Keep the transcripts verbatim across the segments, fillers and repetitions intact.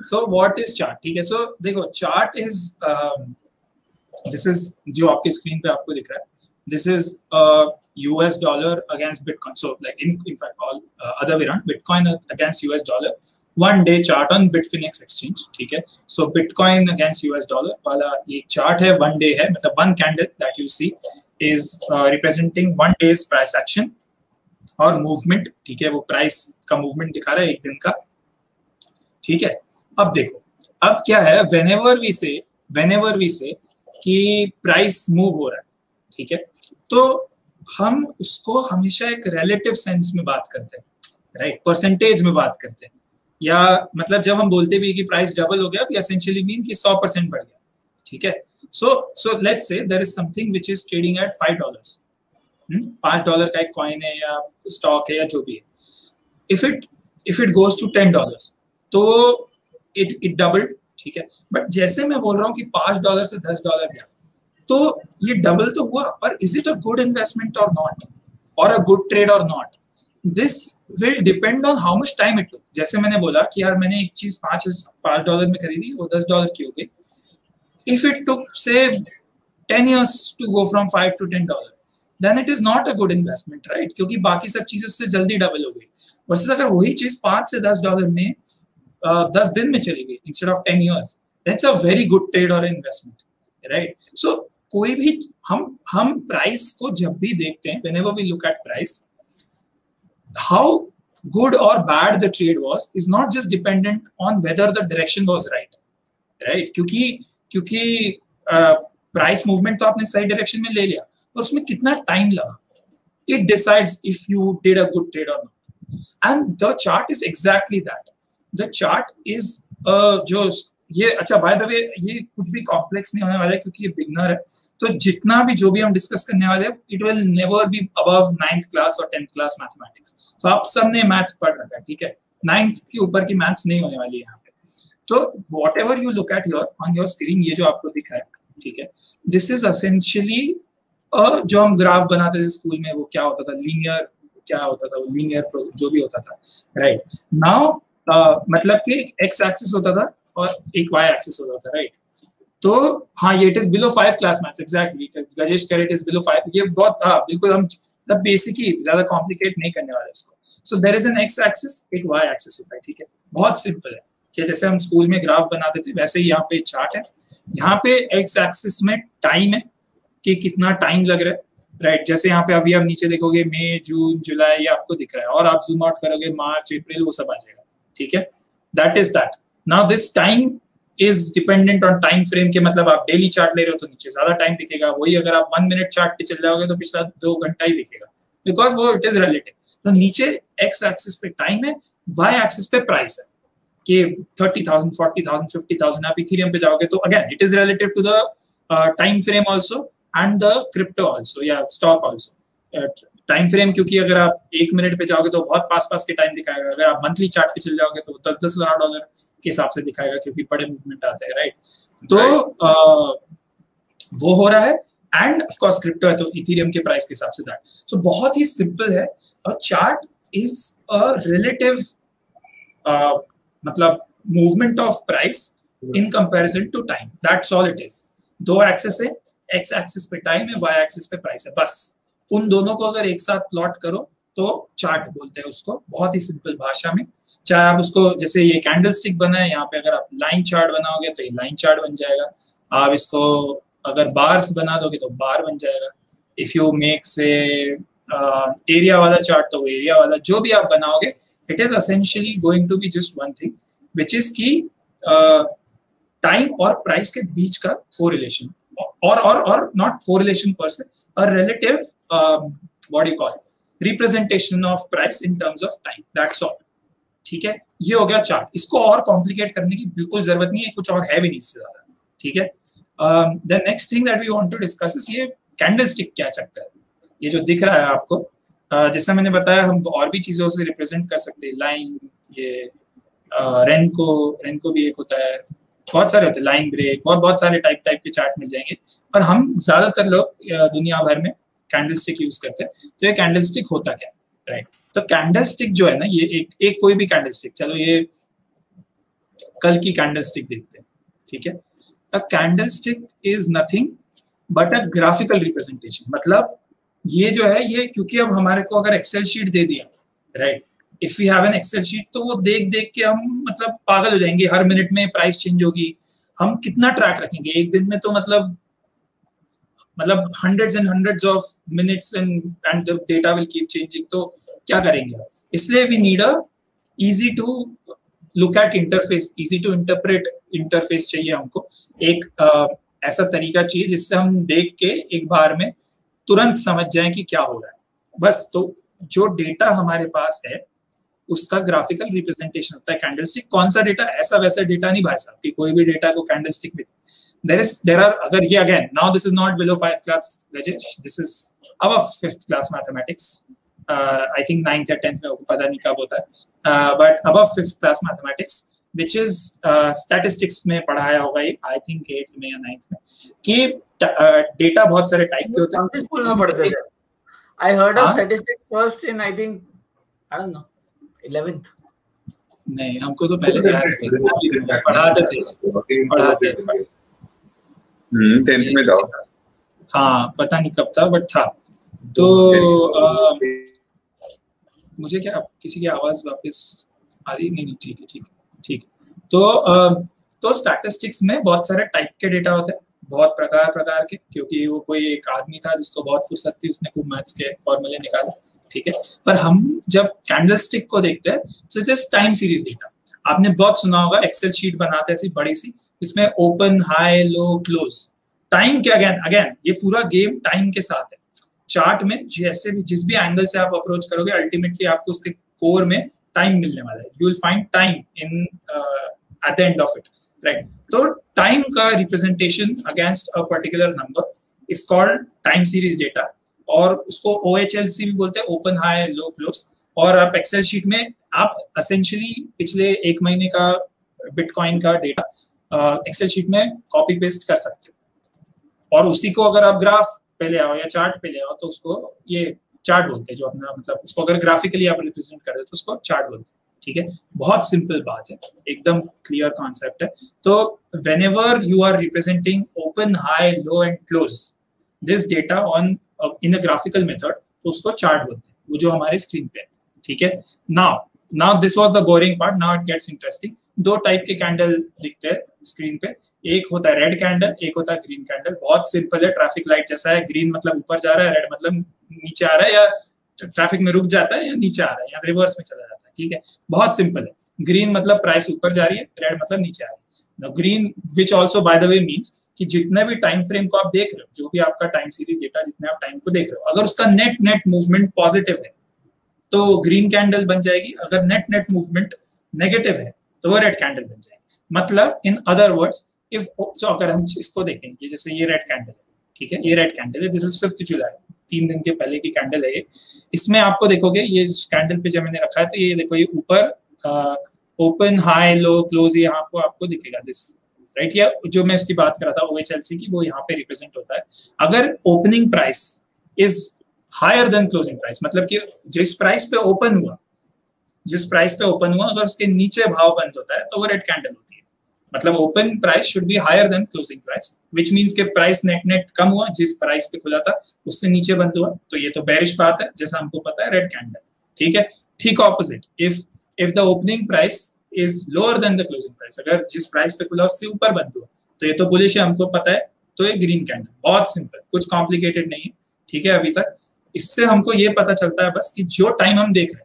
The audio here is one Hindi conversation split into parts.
सो व्हाट इज चार्ट, ठीक है। सो देखो चार्ट इज दिस इज जो आपके स्क्रीन पे आपको दिख रहा है, this is uh, U S dollar against Bitcoin. So like in, in fact all uh, other way around, Bitcoin against U S dollar, one day chart on Bitfinex exchange, ठीक है। So Bitcoin against U S dollar वाला ये chart है, one day है, मतलब one candle that you see is uh, representing one day's price action और movement, ठीक है। वो price का movement दिखा रहा है एक दिन का, ठीक है। अब देखो अब क्या है, whenever we say whenever we say कि price move हो रहा है, ठीक है, तो हम उसको हमेशा एक रिलेटिव सेंस में बात करते हैं, राइट, परसेंटेज में बात करते हैं, या मतलब जब हम बोलते भी कि प्राइस डबल हो गया, एसेंशियली मीन कि सौ परसेंट बढ़ गया, ठीक है। So so let's say there is something which is trading at five dollars, पांच डॉलर का एक कॉइन है या स्टॉक है या जो भी है, if it if it goes to ten dollars तो इट इट डबल, ठीक है। बट जैसे मैं बोल रहा हूँ कि पांच डॉलर से दस डॉलर गया, तो ये डबल तो हुआ, पर is it a good investment और नॉट, और अ गुड ट्रेड और not, this will depend on how much time it took. जैसे मैंने बोला कि यार मैंने एक चीज पांच पांच डॉलर में खरीदी, वो दस डॉलर की हो गई, if it took say ten years to go from five to ten dollar, then it is not a good investment, right, क्योंकि बाकी सब चीजें उससे जल्दी डबल हो गई। वर्सेस अगर वही चीज पांच से दस डॉलर में दस दिन में चली गई instead of ten years, that's a very good trade और इन्वेस्टमेंट, राइट। सो कोई भी हम हम प्राइस को जब भी देखते हैं, whenever we look at price, how good or bad the trade was is not just dependent on whether the direction was right, right, क्योंकि क्योंकि प्राइस uh, मूवमेंट तो आपने सही डायरेक्शन में ले लिया, और उसमें कितना टाइम लगा, it decides if you did a good trade or not, and the chart is exactly that. The chart is uh, जो ये अच्छा बाय द वे ये कुछ भी कॉम्प्लेक्स नहीं होने वाला है, क्योंकि ये बिगनर है, तो जितना भी जो भी हम डिस्कस करने वाले हैं, it will never be above ninth class और टेंथ क्लास मैथमेटिक्स। तो आप सबने मैथ्स पढ़ रखा है, ठीक है, नाइन्थ के ऊपर की मैथ्स नहीं होने वाली है यहाँ पे। तो whatever you look at your on your screen, ये जो आपको दिख रहा है, ठीक है, दिस इज एसेंशियली जो हम ग्राफ बनाते थे स्कूल में, वो क्या होता था, लीनियर क्या होता था, वो लीनियर जो भी होता था, राइट। नाउ मतलब कि एक्स एक्सिस होता था और एक वाई एक्सिस होता था, राइट। तो हाँ, ये it is below five class maths, exactly, Gajesh कह रहे इट इज बिलो फाइव, ये बहुत हाँ बिल्कुल, हम मतलब बेसिक ही, ज्यादा कॉम्प्लिकेट नहीं करने वाले इसको। So there is an X axis, एक वाई एक्सिस होता है, ठीक है, बहुत सिंपल है कि जैसे हम स्कूल में ग्राफ बनाते थे वैसे ही यहाँ पे चार्ट है। यहाँ पे एक्स एक्सिस में टाइम है कि कितना टाइम लग रहा है, राइट। जैसे यहाँ पे अभी आप नीचे देखोगे मई, जून, जुलाई, ये आपको दिख रहा है, और आप जूम आउट करोगे मार्च, अप्रैल, वो सब आ जाएगा, ठीक है। That is that. Now this time is dependent on time frame के, मतलब आप डेली चार्ट ले रहे हो तो नीचे ज्यादा टाइम दिखेगा, वही अगर आप वन मिनट चार्ट पे चल जाओगे तो पिछला दो घंटा ही दिखेगा, बिकॉज वो इट इज रिलेटिव। तो नीचे एक्स एक्सिस पे टाइम है, वाई एक्सिस पे प्राइस है कि thirty thousand, forty thousand, fifty thousand. आप इथेरियम पे जाओगे तो again it is relative to the time frame also and the crypto also या स्टॉक आल्सो। टाइम फ्रेम क्योंकि अगर आप एक मिनट पे जाओगे तो बहुत पास पास के टाइम दिखाएगा, अगर आप मंथली चार्ट पे चल जाओगे तो दस दस हजार डॉलर के हिसाब से दिखाएगा, क्योंकि बड़े मूवमेंट आते हैं, राइट। तो right. आ, वो हो रहा है, एंड ऑफ कोर्स क्रिप्टो है तो इथेरियम के प्राइस के हिसाब से दैट। सो बहुत ही सिंपल है, और चार्ट इज अ रिलेटिव मतलब movement of price in comparison to time, that's all it is. दो एक्सिस है, एक्स एक्सिस पे टाइम है, वाई एक्सिस पे प्राइस है, बस उन दोनों को अगर एक साथ प्लॉट करो तो चार्ट बोलते हैं उसको, बहुत ही सिंपल भाषा में। चाहे आप उसको, जैसे ये कैंडल स्टिक बना है, यहाँ पे अगर आप लाइन चार्ट बनाओगे तो ये लाइन चार्ट बन जाएगा, आप इसको अगर बार्स बना दोगे तो बार बन जाएगा, if you make say area वाला चार्ट तो वो एरिया वाला, जो भी आप बनाओगे it is essentially going to be just one thing, which is की टाइम और प्राइस के बीच का कोरिलेशन, और और और नॉट कोरिलेशन पर से, a relative um, what do you call representation of price in terms of time, that's all, ठीक है। ये हो गया चार्ट, इसको और कॉम्प्लिकेट करने की बिल्कुल जरूरत नहीं है, कुछ और है भी नहीं इससे ज्यादा, ठीक है। The next thing that we want to discuss is ये कैंडल स्टिक क्या चक्कर है, ये जो दिख रहा है आपको, uh, जैसा मैंने बताया हम और भी चीजों से रिप्रेजेंट कर सकते हैं, लाइन, ये रेनको रेनको भी एक होता है, बहुत सारे होते हैं, लाइन ब्रेक, बहुत बहुत सारे टाइप टाइप के चार्ट मिल जाएंगे, पर हम ज्यादातर लोग दुनिया भर में कैंडल स्टिक यूज करते हैं। तो ये कैंडल स्टिक होता क्या, राइट। तो कैंडल स्टिक जो है ना, ये एक एक कोई भी कैंडल स्टिक, चलो ये कल की कैंडल स्टिक देखते हैं, ठीक है। A candlestick is nothing but a graphical representation. मतलब ये जो है ये, क्योंकि अब हमारे को अगर एक्सेल शीट दे दिया, right, if we have an Excel sheet, तो वो देख देख के हम मतलब पागल हो जाएंगे, हर मिनट में प्राइस चेंज होगी, हम कितना ट्रैक रखेंगे एक दिन में, तो मतलब मतलब hundreds and hundreds of minutes and and the data will keep changing, तो क्या करेंगे। इसलिए we need a easy to look at interface, easy to interpret interface चाहिए हमको, एक uh, ऐसा तरीका चाहिए जिससे हम देख के एक बार में तुरंत समझ जाएं कि क्या हो रहा है बस। तो जो डेटा हमारे पास है उसका ग्राफिकल रिप्रेजेंटेशन होता है कैंडलस्टिक। कौन सा डेटा, ऐसा वैसा डेटा नहीं भाई साहब कि कोई भी डेटा को कैंडलस्टिक में देयर इज देयर आर, अगर ये again now this is not below five class Rajesh, this is above fifth class mathematics, I think ninth या टेंथ में, पता नहीं कब होता है, but above fifth class mathematics which is uh, statistics में पढ़ाया होगा ये, आई थिंक एट्थ में या नाइन्थ में, कि डेटा uh, बहुत सारे टाइप के होते हैं। स्कूल में पढ़ते थे। I heard of statistics first in I think I don't know eleventh। नहीं, हमको तो पहले पढ़ाते थे पढ़ाते हम्म टेंथ में था। हाँ, पता नहीं कब था बट था। तो uh, मुझे क्या किसी की आवाज वापस आ रही? नहीं नहीं ठीक है ठीक है ठीक है। तो तो स्टैटिस्टिक्स में बहुत सारे टाइप के डेटा होते हैं, बहुत प्रकार प्रकार के, क्योंकि वो कोई एक आदमी था जिसको बहुत फुर्सत थी, उसने खूब मैथ्स के फॉर्मूले निकाले, ठीक है। पर हम जब कैंडलस्टिक को देखते हैं तो जस्ट टाइम सीरीज डेटा, आपने बहुत सुना होगा, एक्सेल शीट बनाते हैं ऐसी बड़ी सी, इसमें open high low close time के, अगेन अगेन ये पूरा गेम टाइम के साथ है। चार्ट में जैसे भी जिस भी एंगल से आप अप्रोच करोगे, अल्टीमेटली आपको उसके कोर में टाइम मिलने वाला है, you will find time in at the end of it, right. तो टाइम का representation against a particular number is called time series data, और उसको ओ एच एल सी भी बोलते हैं, ओपन हाई लो क्लोज। और आप एक्सेल शीट में आप एसेंशियली पिछले एक महीने का बिटकॉइन का डेटा एक्सेल शीट में कॉपी पेस्ट कर सकते हो, और उसी को अगर आप ग्राफ पे ले आओ या चार्ट पे ले आओ तो उसको ये चार्ट बोलते हैं, जो अपना मतलब उसको अगर ग्राफिकली आप रिप्रेजेंट कर रहे हो तो उसको चार्ट बोलते हैं, ठीक है। बहुत सिंपल बात है, एकदम क्लियर कॉन्सेप्ट है। तो whenever you are representing open high low and close this data on in a graphical method, तो उसको चार्ट बोलते हैं, वो जो हमारे स्क्रीन पे है, ठीक है। Now now this was the boring part, now it gets interesting. दो टाइप के कैंडल दिखते हैं स्क्रीन पे, एक होता है रेड कैंडल, एक होता है ग्रीन कैंडल। बहुत सिंपल है, ट्रैफिक लाइट जैसा है, ग्रीन मतलब ऊपर जा रहा है, रेड मतलब नीचे आ रहा है, या ट्रैफिक में रुक जाता है या नीचे आ रहा है या रिवर्स में चला जाता है, ठीक है। बहुत सिंपल है। ग्रीन मतलब प्राइस ऊपर जा रही है, रेड मतलब नीचे आ रही है। Green which also by the way means कि जितने भी टाइम फ्रेम को आप देख रहे हो, जो भी आपका टाइम सीरीज डेटा, जितने आप टाइम को देख रहे हो, अगर उसका नेट नेट मूवमेंट पॉजिटिव है तो ग्रीन कैंडल बन जाएगी, अगर नेट नेट मूवमेंट नेगेटिव है तो वो रेड कैंडल बन जाएगी। मतलब इन अदर वर्ड्स, इफ जो अगर हम इसको देखेंगे, जैसे ये रेड कैंडल है, ठीक है, ये रेड कैंडल है, दिस इज फिफ्थ जुलाई, तीन दिन के पहले की कैंडल है ये। इसमें आपको देखोगे ये कैंडल पे जब मैंने रखा है, तो ये देखो ये ऊपर ओपन हाई लो क्लोज, यहाँ को आपको दिखेगा दिस, राइट। या जो मैं इसकी बात कर रहा था ओ एच एल सी की, वो यहाँ पे रिप्रेजेंट होता है। अगर opening price is higher than closing price, मतलब कि जिस प्राइस पे ओपन हुआ जिस प्राइस पे ओपन हुआ अगर उसके नीचे भाव बंद होता है तो वो रेड कैंडल होती है। मतलब open price should be higher than closing price, which means के प्राइस नेट नेट कम हुआ, जिस प्राइस पे खुला था उससे नीचे बंद हुआ, तो ये तो बेरिश बात है, जैसा हमको पता है, रेड कैंडल, ठीक है। ठीक opposite, if if the opening price is lower than the closing price, अगर जिस प्राइस पे खुला उससे ऊपर बंद हुआ तो ये तो बुलिश है, हमको पता है, तो ये ग्रीन कैंडल। बहुत सिंपल, कुछ कॉम्प्लिकेटेड नहीं है, ठीक है। अभी तक इससे हमको ये पता चलता है बस कि जो टाइम हम देख रहे हैं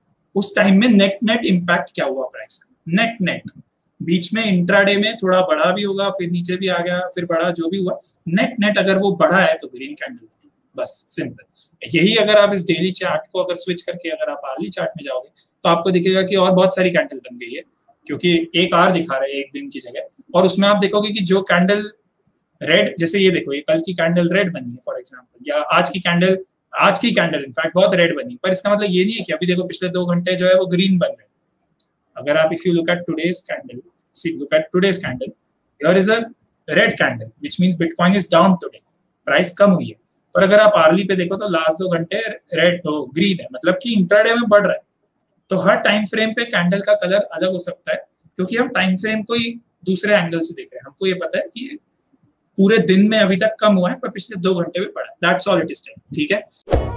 उस टाइम में नेट नेट इम्पैक्ट क्या हुआ प्राइस का, नेट नेट। बीच में इंट्राडे में थोड़ा बढ़ा भी होगा, फिर नीचे भी आ गया, फिर बढ़ा, जो भी हुआ नेट नेट अगर वो बढ़ा है तो ग्रीन कैंडल, बस सिंपल यही। अगर आप इस डेली चार्ट को अगर स्विच करके अगर आप आर्ली चार्ट में जाओगे तो आपको दिखेगा कि और बहुत सारी कैंडल बन गई है, क्योंकि एक आर दिखा रहा है एक दिन की जगह, और उसमें आप देखोगे कि जो कैंडल रेड, जैसे ये देखो, ये कल की कैंडल रेड बनी है फॉर एग्जाम्पल, या आज की कैंडल आज की कैंडल इनफैक्ट बहुत रेड बनी, पर इसका मतलब ये नहीं है कि अभी देखो पिछले दो घंटे जो है वो ग्रीन बन गए। अगर आप if you look at today's candle, see look at today's candle, here is a red candle which means bitcoin is down today, price कम हुई है। पर अगर आप आर्ली पे देखो तो लास्ट दो घंटे रेड तो ग्रीन है, मतलब कि इंट्राडे में बढ़ रहा है। तो हर टाइम फ्रेम पे कैंडल का कलर अलग हो सकता है, क्योंकि हम टाइम फ्रेम को ही दूसरे एंगल से देख रहे हैं। हमको ये पता है कि पूरे दिन में अभी तक कम हुआ है पर पिछले दो घंटे में बढ़ा। That's all it is. ठीक है।